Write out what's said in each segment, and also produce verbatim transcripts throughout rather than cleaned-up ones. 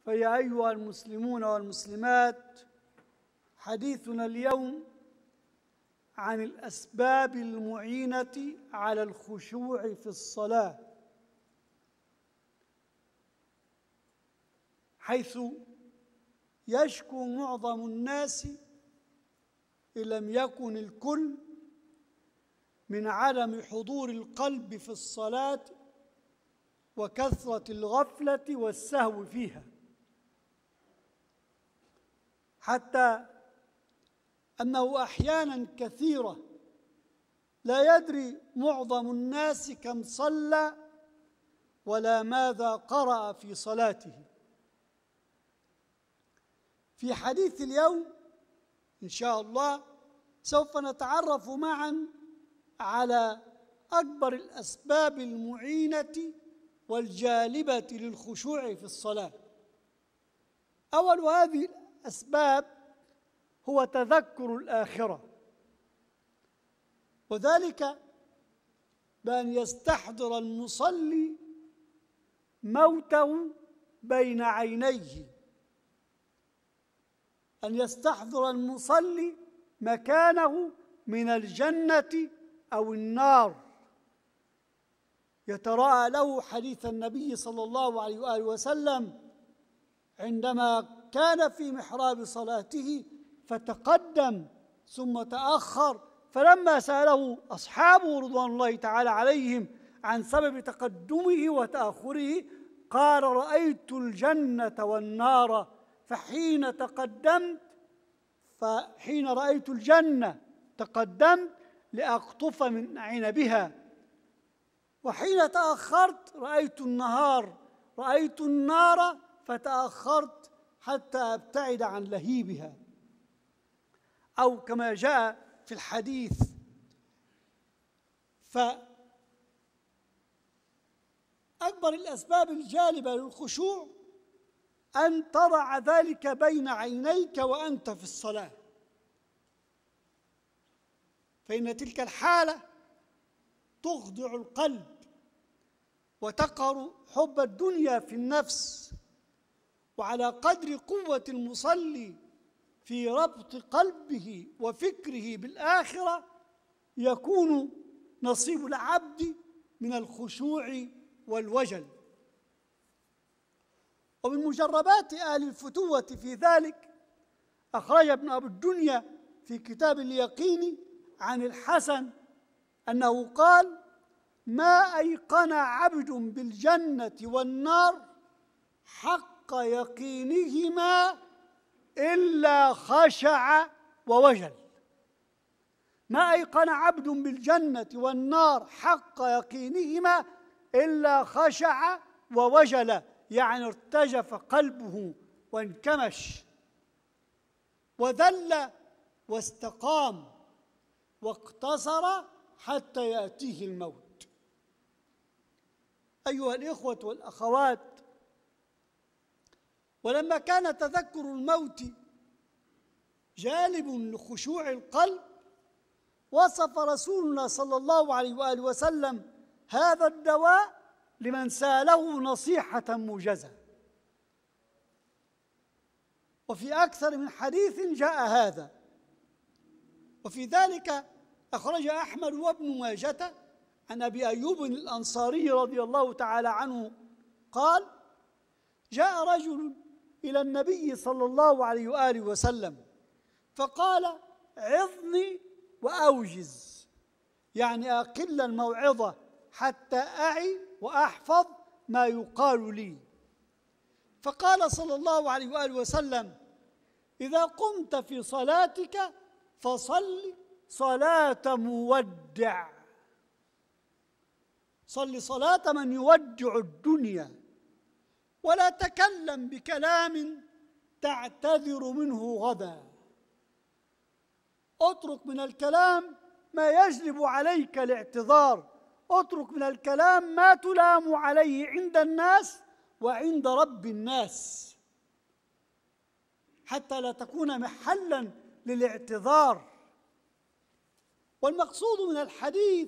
فيا أيها المسلمون والمسلمات، حديثنا اليوم عن الأسباب المعينة على الخشوع في الصلاة، حيث يشكو معظم الناس إن لم يكن الكل من عدم حضور القلب في الصلاة وكثرة الغفلة والسهو فيها، حتى أنه أحياناً كثيرة لا يدري معظم الناس كم صلى ولا ماذا قرأ في صلاته. في حديث اليوم إن شاء الله سوف نتعرف معاً على أكبر الأسباب المعينة والجالبة للخشوع في الصلاة. أول هذه الأسباب هو تذكر الآخرة، وذلك بأن يستحضر المصلي موته بين عينيه، أن يستحضر المصلي مكانه من الجنة أو النار، يتراءى له حديث النبي صلى الله عليه وآله وسلم عندما كان في محراب صلاته فتقدم ثم تأخر، فلما سأله أصحابه رضوان الله تعالى عليهم عن سبب تقدمه وتأخره قال: رأيت الجنة والنار، فحين تقدمت فحين رأيت الجنة تقدمت لأقطف من عنبها، وحين تأخرت رأيت النهار رأيت النار فتأخرت حتى أبتعد عن لهيبها، أو كما جاء في الحديث. فأكبر الأسباب الجالبة للخشوع أن تضع ذلك بين عينيك وأنت في الصلاة، فإن تلك الحالة تخضع القلب وتقهر حب الدنيا في النفس، وعلى قدر قوة المصلي في ربط قلبه وفكره بالآخرة يكون نصيب العبد من الخشوع والوجل. ومن مجربات أهل الفتوة في ذلك أخرج ابن أبي الدنيا في كتاب اليقين عن الحسن أنه قال: ما أيقن عبد بالجنة والنار حق يقينهما إلا خشع ووجل. ما أيقن عبد بالجنة والنار حق يقينهما إلا خشع ووجل، يعني ارتجف قلبه وانكمش وذل واستقام واقتصر حتى يأتيه الموت. أيها الإخوة والأخوات، ولما كان تذكر الموت جالب لخشوع القلب، وصف رسولنا صلى الله عليه وآله وسلم هذا الدواء لمن سأله نصيحة موجزة، وفي أكثر من حديث جاء هذا. وفي ذلك أخرج أحمد وابن ماجة عن أبي أيوب الأنصاري رضي الله تعالى عنه قال: جاء رجل إلى النبي صلى الله عليه وآله وسلم فقال: عظني وأوجز، يعني أقل الموعظة حتى أعي وأحفظ ما يقال لي. فقال صلى الله عليه وآله وسلم: إذا قمت في صلاتك فصل صلاة مودع، صل صلاة من يودع الدنيا، ولا تكلم بكلام تعتذر منه غدا. اترك من الكلام ما يجلب عليك الاعتذار، اترك من الكلام ما تلام عليه عند الناس وعند رب الناس، حتى لا تكون محلا للاعتذار. والمقصود من الحديث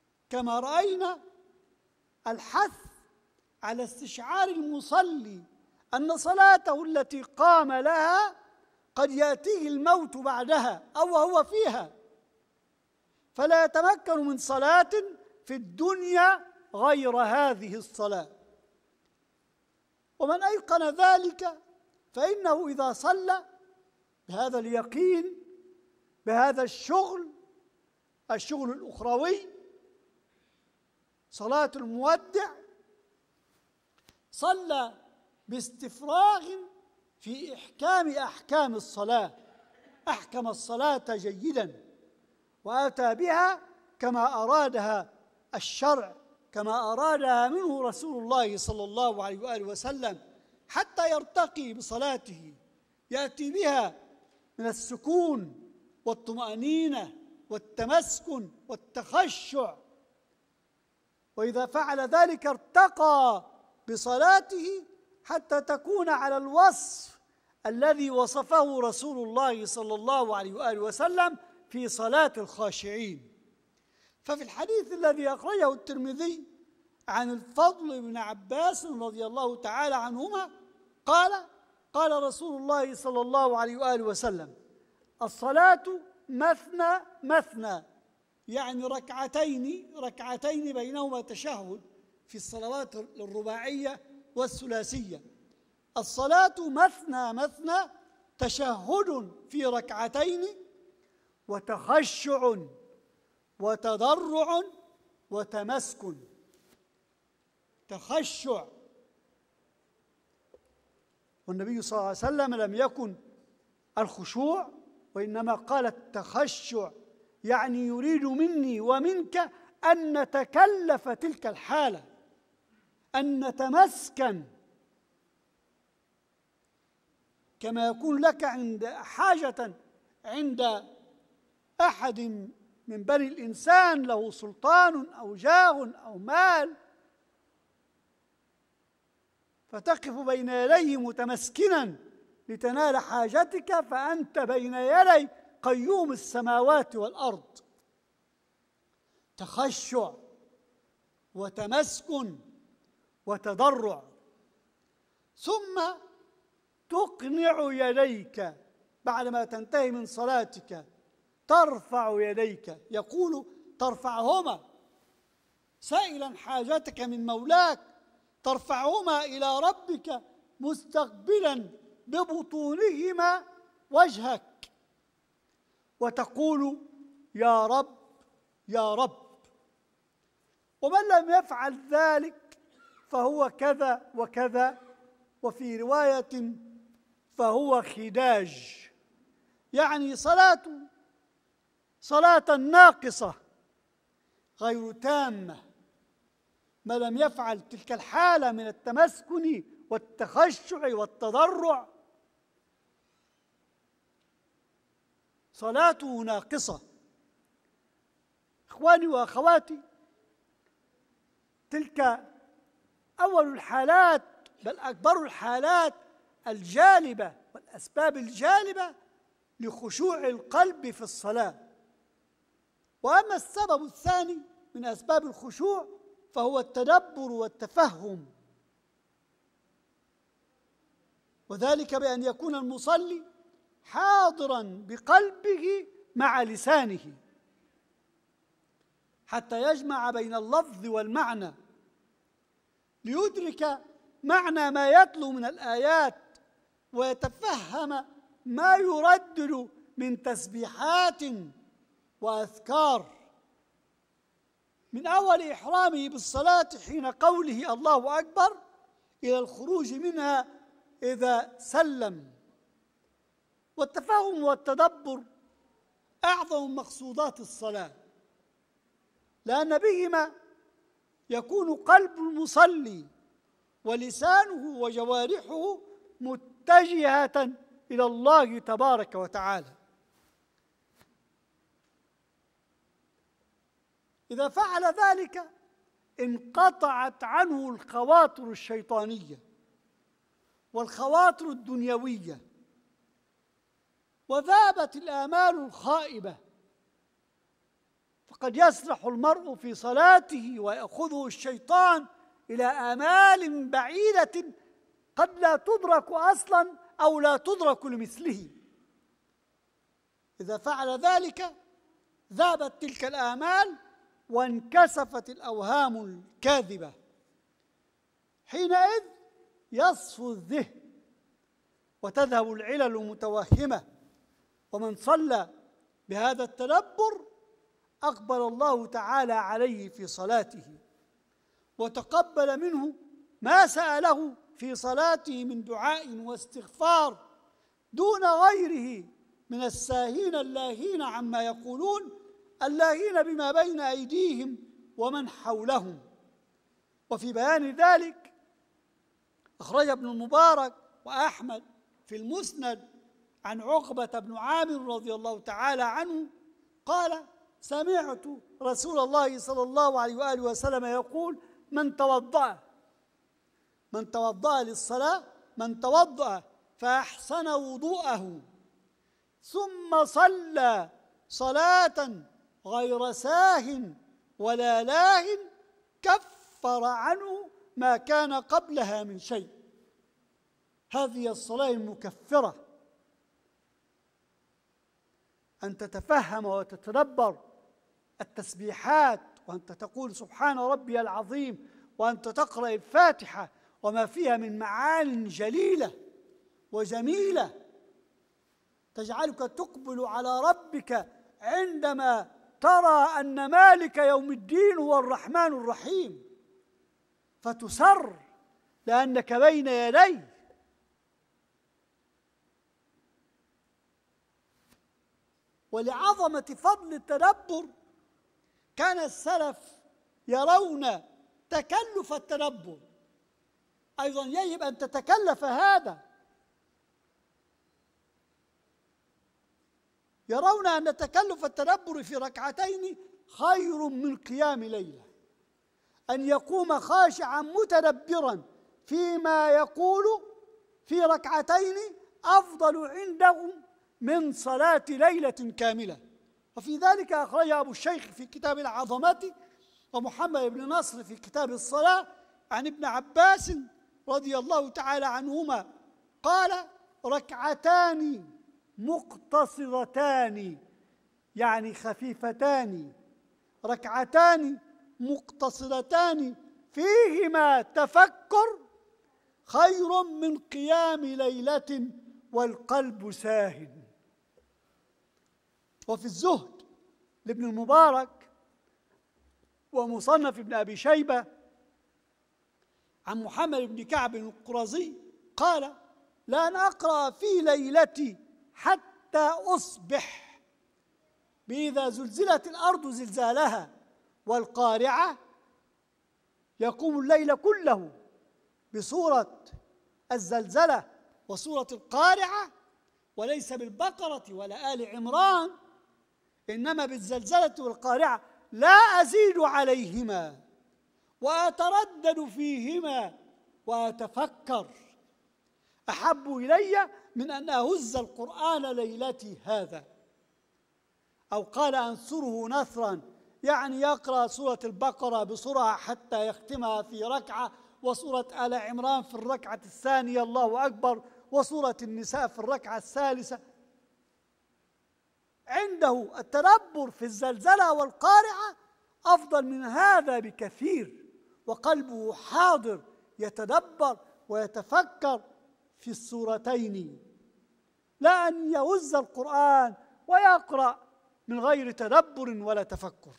كما رأينا الحث على استشعار المصلي أن صلاته التي قام لها قد يأتيه الموت بعدها أو هو فيها، فلا يتمكن من صلاة في الدنيا غير هذه الصلاة. ومن أيقن ذلك فإنه إذا صلى بهذا اليقين، بهذا الشغل الشغل الأخروي، صلاة المودع، صلى باستفراغ في إحكام أحكام الصلاة، أحكم الصلاة جيداً وأتى بها كما أرادها الشرع، كما أرادها منه رسول الله صلى الله عليه وآله وسلم، حتى يرتقي بصلاته، يأتي بها من السكون والطمأنينة والتمسكن والتخشع، وإذا فعل ذلك ارتقى بصلاته حتى تكون على الوصف الذي وصفه رسول الله صلى الله عليه وآله وسلم في صلاة الخاشعين. ففي الحديث الذي أخرجه الترمذي عن الفضل بن عباس رضي الله تعالى عنهما قال قال رسول الله صلى الله عليه وآله وسلم: الصلاة مثنى مثنى، يعني ركعتين ركعتين بينهما تشهد في الصلوات الرباعية والثلاثية. الصلاة مثنى مثنى، تشهد في ركعتين وتخشع وتضرع وتمسكن. تخشع، والنبي صلى الله عليه وسلم لم يكن الخشوع، وإنما قال التخشع، يعني يريد مني ومنك أن نتكلف تلك الحالة، أن نتمسكن، كما يكون لك عند حاجة عند أحد من بني الإنسان له سلطان أو جاه أو مال، فتقف بين يديه متمسكنا لتنال حاجتك، فأنت بين يدي قيوم السماوات والأرض. تخشع وتمسكن وتضرع. ثم تقنع يديك بعدما تنتهي من صلاتك، ترفع يديك، يقول ترفعهما سائلا حاجتك من مولاك، ترفعهما إلى ربك مستقبلا ببطونهما وجهك، وتقول يا رب يا رب. ومن لم يفعل ذلك فهو كذا وكذا، وفي رواية فهو خداج، يعني صلاة صلاة ناقصة غير تامة. ما لم يفعل تلك الحالة من التمسكن والتخشع والتضرع صلاته ناقصة. إخواني وأخواتي، تلك أول الحالات، بل أكبر الحالات الجالبة والأسباب الجالبة لخشوع القلب في الصلاة. وأما السبب الثاني من أسباب الخشوع فهو التدبر والتفهم، وذلك بأن يكون المصلي حاضراً بقلبه مع لسانه حتى يجمع بين اللفظ والمعنى، ليدرك معنى ما يتلو من الآيات ويتفهم ما يردد من تسبيحات وأذكار، من أول إحرامه بالصلاة حين قوله الله أكبر إلى الخروج منها إذا سلم. والتفهم والتدبر أعظم مقصودات الصلاة، لأن بهما يكون قلب المصلي ولسانه وجوارحه متجهة إلى الله تبارك وتعالى. إذا فعل ذلك انقطعت عنه الخواطر الشيطانية والخواطر الدنيوية، وذابت الآمال الخائبة. فقد يسرح المرء في صلاته ويأخذه الشيطان إلى آمال بعيدة قد لا تدرك أصلا أو لا تدرك لمثله. إذا فعل ذلك ذابت تلك الآمال وانكسفت الأوهام الكاذبة. حينئذ يصفو الذهن وتذهب العلل المتوهمة. ومن صلى بهذا التدبر أقبل الله تعالى عليه في صلاته وتقبل منه ما سأله في صلاته من دعاء واستغفار دون غيره من الساهين اللاهين عما يقولون، اللاهين بما بين أيديهم ومن حولهم. وفي بيان ذلك أخرج ابن المبارك وأحمد في المسند عن عقبة بن عامر رضي الله تعالى عنه قال: سمعت رسول الله صلى الله عليه وآله وسلم يقول: من توضأ من توضأ للصلاة من توضأ فأحسن وضوءه ثم صلى صلاة غير ساه ولا لاه كفر عنه ما كان قبلها من شيء. هذه الصلاة المكفرة، أن تتفهم وتتدبر التسبيحات، وأنت تقول سبحان ربي العظيم، وأنت تقرأ الفاتحة وما فيها من معان جليلة وجميلة تجعلك تقبل على ربك عندما ترى أن مالك يوم الدين هو الرحمن الرحيم، فتسر لأنك بين يديه. ولعظمة فضل التدبر كان السلف يرون تكلف التدبر، أيضا يجب أن تتكلف هذا. يرون أن تكلف التدبر في ركعتين خير من قيام ليلة، أن يقوم خاشعا متدبرا فيما يقول في ركعتين أفضل عندهم من صلاة ليلة كاملة. وفي ذلك أخرج أبو الشيخ في كتاب العظمة ومحمد بن نصر في كتاب الصلاة عن ابن عباس رضي الله تعالى عنهما قال: ركعتان مقتصرتان، يعني خفيفتان، ركعتان مقتصرتان فيهما تفكر خير من قيام ليلة والقلب ساه. وفي الزهد لابن المبارك ومصنف ابن أبي شيبة عن محمد بن كعب القرظي قال: لأن أقرأ في ليلتي حتى أصبح بإذا زلزلت الأرض زلزالها والقارعة، يقوم الليل كله بسورة الزلزلة وسورة القارعة، وليس بالبقرة ولا آل عمران، إنما بالزلزلة والقارعة، لا أزيد عليهما وأتردد فيهما وأتفكر، أحب إلي من أن أهز القرآن ليلتي هذا. أو قال: أنثره نثرا، يعني يقرأ سورة البقرة بسرعة حتى يختمها في ركعة، وسورة آل عمران في الركعة الثانية الله أكبر، وسورة النساء في الركعة الثالثة. عنده التدبر في الزلزلة والقارعة أفضل من هذا بكثير، وقلبه حاضر يتدبر ويتفكر في السورتين، لا أن يهز القرآن ويقرأ من غير تدبر ولا تفكر.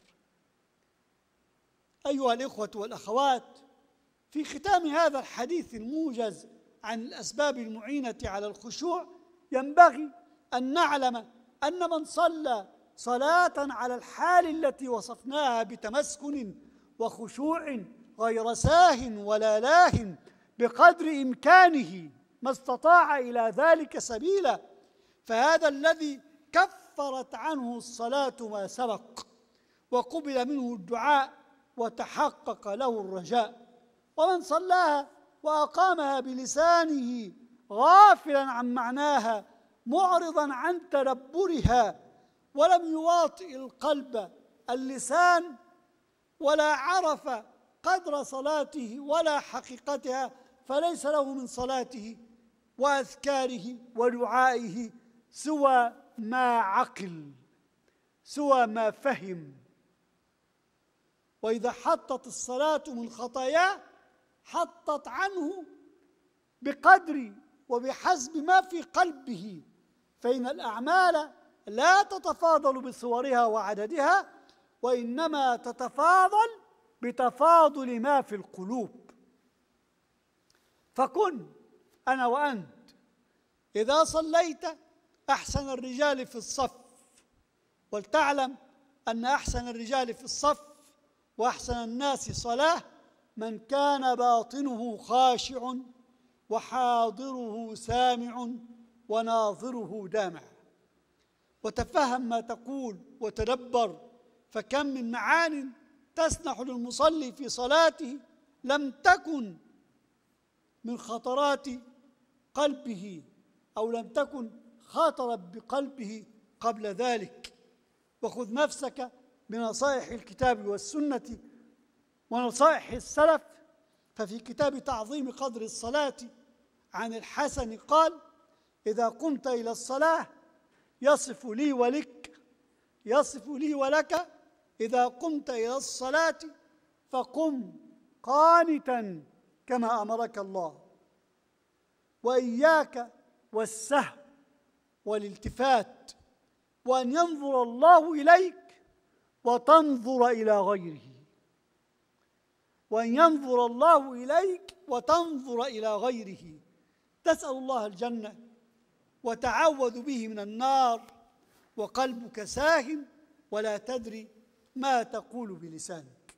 أيها الإخوة والأخوات، في ختام هذا الحديث الموجز عن الأسباب المعينة على الخشوع ينبغي أن نعلم أن من صلى صلاة على الحال التي وصفناها بتمسكن وخشوع غير ساه ولا لاه بقدر إمكانه ما استطاع إلى ذلك سبيلا، فهذا الذي كفرت عنه الصلاة ما سبق وقبل منه الدعاء وتحقق له الرجاء. ومن صلاها وأقامها بلسانه غافلا عن معناها معرضا عن تدبرها ولم يواطئ القلب اللسان ولا عرف قدر صلاته ولا حقيقتها، فليس له من صلاته وأذكاره ودعائه سوى ما عقل، سوى ما فهم. وإذا حطت الصلاة من خطاياه حطت عنه بقدر وبحسب ما في قلبه، فإن الأعمال لا تتفاضل بصورها وعددها، وإنما تتفاضل بتفاضل ما في القلوب. فكن أنا وأنت إذا صليت أحسن الرجال في الصف، ولتعلم أن أحسن الرجال في الصف وأحسن الناس صلاة من كان باطنه خاشع وحاضره سامع وناظره دامع. وتفهم ما تقول وتدبر، فكم من معان تسنح للمصلي في صلاته لم تكن من خطرات قلبه أو لم تكن خاطرت بقلبه قبل ذلك. وخذ نفسك بنصائح الكتاب والسنة ونصائح السلف. ففي كتاب تعظيم قدر الصلاة عن الحسن قال: إذا قمت إلى الصلاة يصف لي ولك يصف لي ولك إذا قمت إلى الصلاة فقم قانتا كما أمرك الله، وإياك والسهو والالتفات، وأن ينظر الله إليك وتنظر إلى غيره وأن ينظر الله إليك وتنظر إلى غيره. تسأل الله الجنة وتعوذ به من النار وقلبك ساهٍ ولا تدري ما تقول بلسانك.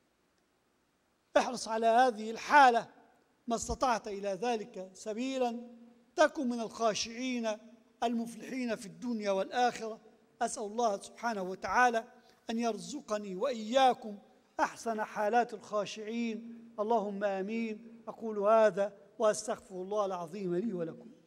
احرص على هذه الحالة ما استطعت إلى ذلك سبيلا، تكن من الخاشعين المفلحين في الدنيا والآخرة. أسأل الله سبحانه وتعالى أن يرزقني وإياكم أحسن حالات الخاشعين، اللهم آمين. أقول هذا وأستغفر الله العظيم لي ولكم.